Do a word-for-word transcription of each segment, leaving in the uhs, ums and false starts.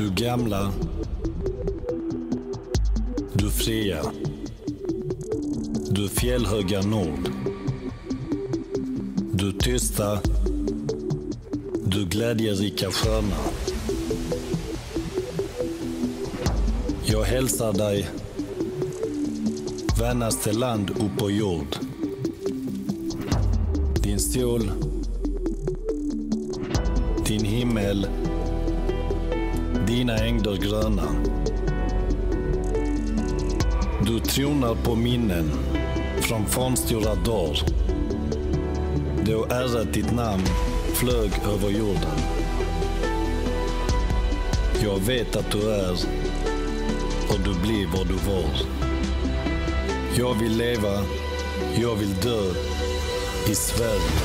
Du gamla, du fria, du fjällhöga nord, du tysta, du glädjerika sköna. Jag hälsar dig, vännaste land upp på jord. Din sol, din himmel, dina ängder gröna. Du tronar på minnen från fornstora dagar, då ärret ditt namn flög över jorden. Jag vet att du är och du blir vad du var. Jag vill leva, jag vill dö i Sverige.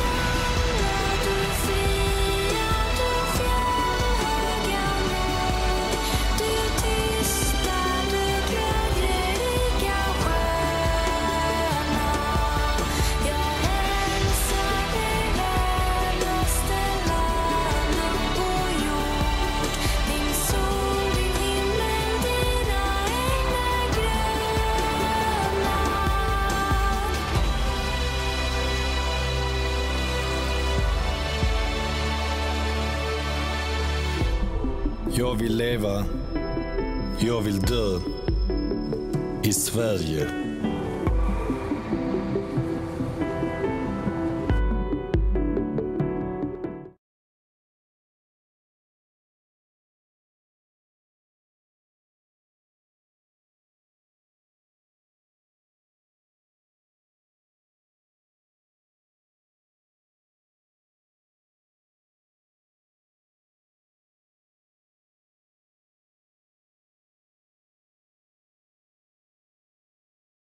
Jag vill leva, jag vill dö i Sverige.